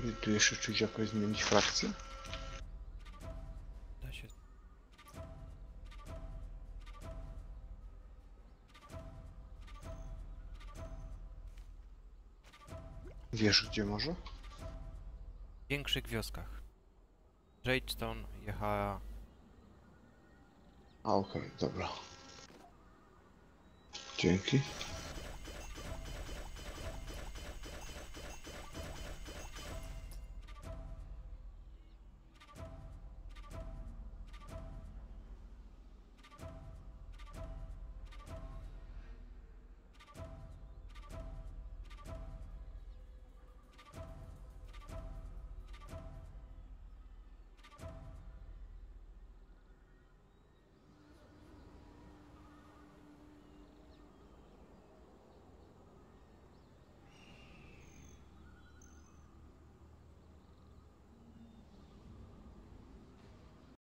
I tu jeszcze czuć jakoś zmienić frakcję? Da się. Wiesz gdzie może? W większych wioskach. Jadestone jechała... A okej, dobra. Dzięki.